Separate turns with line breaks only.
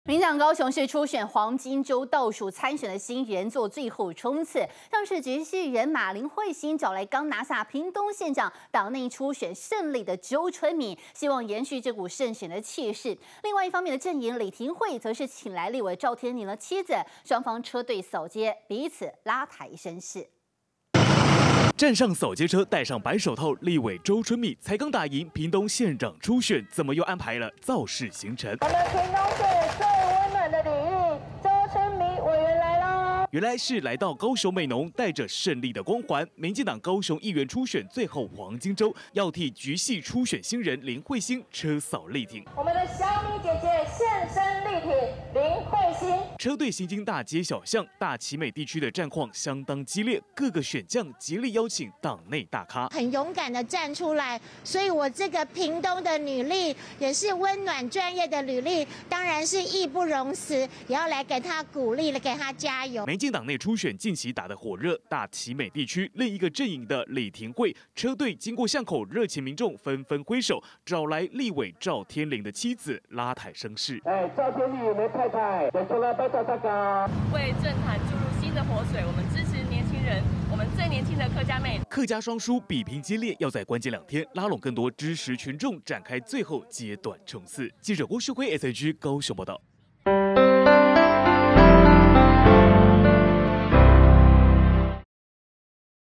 民党高雄市初选黄金周倒数参选的新人做最后冲刺，像是直系人马林慧欣找来刚拿下屏东县长党内初选胜利的周春米，希望延续这股胜选的气势。另外一方面的阵营李廷慧则是请来立委赵天麟的妻子，双方车队扫街，彼此拉抬声势。
站上扫街车，戴上白手套，立委周春米才刚打赢屏东县长初选，怎么又安排了造势行程？
我们屏东县最温暖的礼遇，周春米委员来喽！
原来是来到高雄美浓，带着胜利的光环。民进党高雄议员初选最后黄金周，要替局系初选新人林慧欣车扫力挺。
我们的小米姐姐现身力挺林慧欣。
车队行经大街小巷，大旗美地区的战况相当激烈，各个选将极力邀请党内大咖，
很勇敢的站出来。所以我这个屏东的女力，也是温暖专业的履历，当然是义不容辞，也要来给她鼓励，给她加油。
民进党内初选近期打得火热，大旗美地区另一个阵营的李廷慧车队经过巷口，热情民众纷纷挥手，找来立委赵天麟的妻子拉抬声势。
赵天麟的太太，
为政坛注入新的活水，我们支持年轻人，我们最年轻的客家妹。
客家双输比拼激烈，要在关键2天拉拢更多支持群众，展开最后阶段冲刺。记者郭旭辉 SNG 高雄报道。